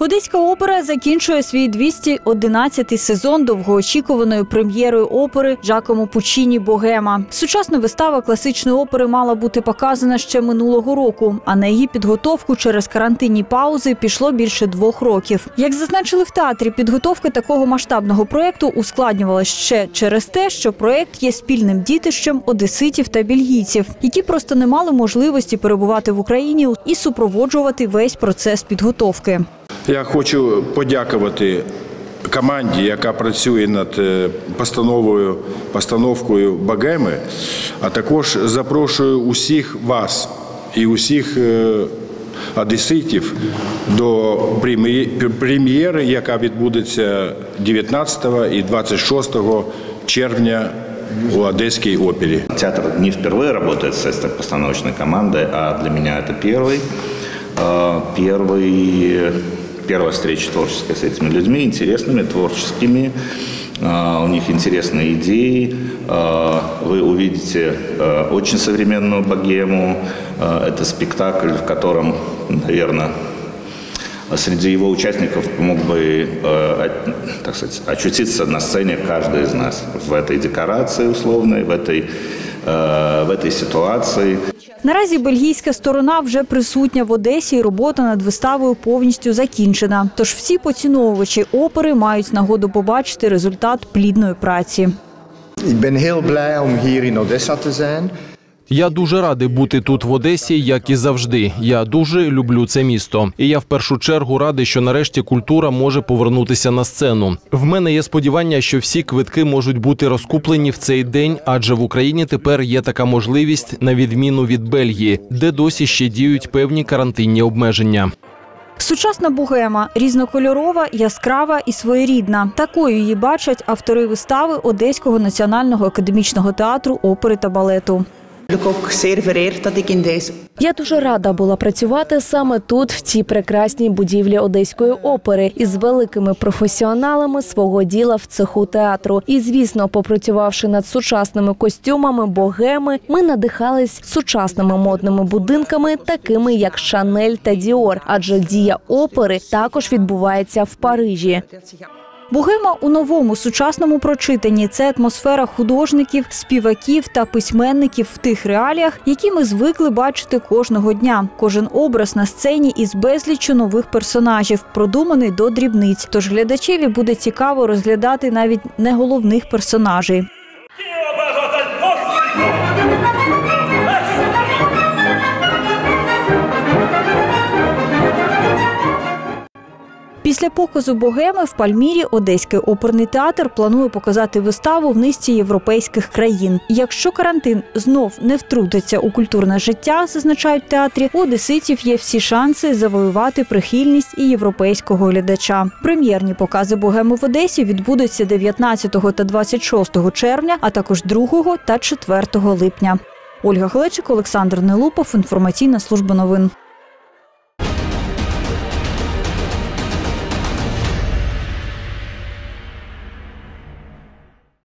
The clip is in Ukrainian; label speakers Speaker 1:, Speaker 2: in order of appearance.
Speaker 1: Одеська опера закінчує свій 211-й сезон довгоочікуваної прем'єрою опери Джакомо Пуччіні «Богема». Сучасна вистава класичної опери мала бути показана ще минулого року, а на її підготовку через карантинні паузи пішло більше 2 років. Як зазначили в театрі, підготовка такого масштабного проєкту ускладнювалася ще через те, що проєкт є спільним дітищем одеситів та бельгійців, які просто не мали можливості перебувати в Україні і супроводжувати весь процес підготовки.
Speaker 2: Я хочу подякувати команді, яка працює над постановкою «Богеми», а також запрошую усіх вас і усіх одеситів до прем'єри, яка відбудеться 19 і 26 червня у Одесской опере.
Speaker 3: Театр не впервые работает с этой постановочной командой, а для меня это первая встреча творческая с этими людьми, интересными, творческими. У них интересные идеи. Вы увидите очень современную богему. Это спектакль, в котором, наверное, среди его участников мог бы, так сказать, очутиться на сцене каждый из нас в этой декорации условной, в этой ситуации.
Speaker 1: Наразі бельгійська сторона вже присутня в Одесі і робота над виставою повністю закінчена. Тож всі поціновувачі опери мають нагоду побачити результат плідної праці.
Speaker 4: Я дуже радий бути тут в Одесі, як і завжди. Я дуже люблю це місто. І я в першу чергу радий, що нарешті культура може повернутися на сцену. В мене є сподівання, що всі квитки можуть бути розкуплені в цей день, адже в Україні тепер є така можливість, на відміну від Бельгії, де досі ще діють певні карантинні обмеження.
Speaker 1: Сучасна богема – різнокольорова, яскрава і своєрідна. Такою її бачать автори вистави Одеського національного академічного театру опери та балету.
Speaker 5: Я дуже рада була працювати саме тут, в цій прекрасній будівлі Одеської опери, із великими професіоналами свого діла в цеху театру. І, звісно, попрацювавши над сучасними костюмами богеми, ми надихались сучасними модними будинками, такими як Шанель та Діор, адже дія опери також відбувається в Парижі.
Speaker 1: Богема у новому сучасному прочитанні – це атмосфера художників, співаків та письменників в тих реаліях, які ми звикли бачити кожного дня. Кожен образ на сцені із безліччю нових персонажів, продуманий до дрібниць. Тож глядачеві буде цікаво розглядати навіть не головних персонажей. Після показу «Богеми» в Пальмірі Одеський оперний театр планує показати виставу в низці європейських країн. Якщо карантин знов не втрутиться у культурне життя, зазначають в театрі, у одеситів є всі шанси завоювати прихильність і європейського глядача. Прем'єрні покази «Богеми» в Одесі відбудуться 19 та 26 червня, а також 2 та 4 липня. Ольга Глечик, Олександр Нелупов, інформаційна служба новин.